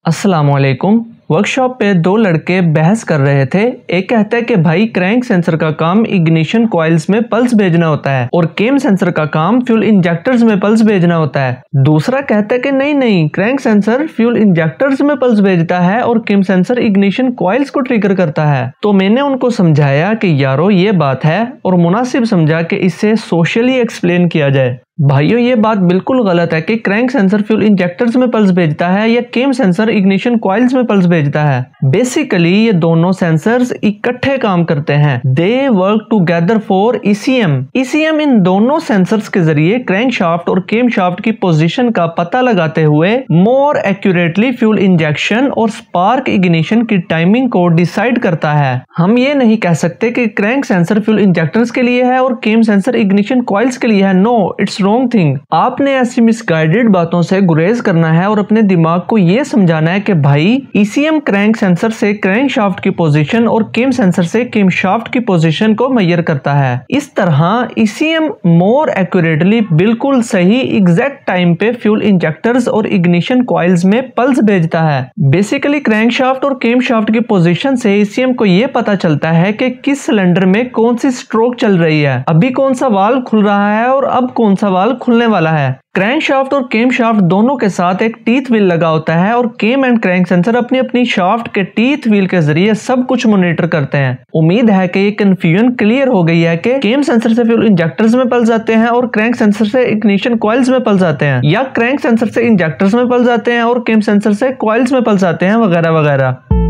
अस्सलामुअलैकुम। वर्कशॉप पे दो लड़के बहस कर रहे थे। एक कहता है कि भाई क्रैंक सेंसर का काम इग्निशन कॉइल्स में पल्स भेजना होता है और केम सेंसर का काम फ्यूल इंजेक्टर्स में पल्स भेजना होता है। दूसरा कहता है कि नहीं, क्रैंक सेंसर फ्यूल इंजेक्टर्स में पल्स भेजता है और केम सेंसर इग्निशन कॉइल्स को ट्रिगर करता है। तो मैंने उनको समझाया कि यारो ये बात है और मुनासिब समझा कि इसे सोशली एक्सप्लेन किया जाए। भाइयों, ये बात बिल्कुल गलत है कि क्रैंक सेंसर फ्यूल इंजेक्टर्स में पल्स भेजता है या केम सेंसर इग्निशन कॉइल्स में पल्स भेजता है। बेसिकली ये दोनों सेंसर्स इकट्ठे काम करते हैं। They work together for ECM. ECM इन दोनों सेंसर्स के जरिए क्रैंक शाफ्ट और केम शाफ्ट की पोजीशन का पता लगाते हुए मोर एक्यूरेटली फ्यूल इंजेक्शन और स्पार्क इग्निशन की टाइमिंग को डिसाइड करता है। हम ये नहीं कह सकते कि क्रैंक सेंसर फ्यूल इंजेक्टर्स के लिए है और केम सेंसर इग्निशन कॉइल्स के लिए है। No, it's wrong thing. आपने ऐसी मिसगाइडेड बातों से गुरेज करना है और अपने दिमाग को यह समझाना है कि भाई ईसीएम क्रैंक सेंसर से क्रैंक शाफ्ट की पोजीशन और केम सेंसर से केम शाफ्ट की पोजीशन को मेजर करता है। इस तरह ईसीएम मोर एक्यूरेटली बिल्कुल सही एग्जैक्ट टाइम पे फ्यूल इंजेक्टर्स और इग्निशन कॉइल्स में पल्स भेजता है। बेसिकली क्रैंक शाफ्ट और केम शाफ्ट की पोजीशन से ईसीएम को यह पता चलता है कि किस सिलेंडर में कौन सी स्ट्रोक चल रही है, अभी कौन सा वाल्व खुल रहा है और अब कौन सा वाल्व खुलने वाला है। क्रैंक शाफ्ट और केम शाफ्ट दोनों के साथ एक टीथ व्हील लगा होता है और केम एंड क्रैंक सेंसर अपनी अपनी शाफ्ट के टीथ व्हील के जरिए सब कुछ मॉनिटर करते हैं। उम्मीद है कि ये कंफ्यूजन क्लियर हो गई है कि केम सेंसर से फ्यूल इंजेक्टर्स में पल्स आते हैं और क्रैंक सेंसर से इग्निशन कॉइल्स में पल्स आते हैं, या क्रैंक सेंसर से इंजेक्टर्स में पल्स आते हैं और केम सेंसर से कॉइल्स में पल्स आते हैं, वगैरह वगैरह।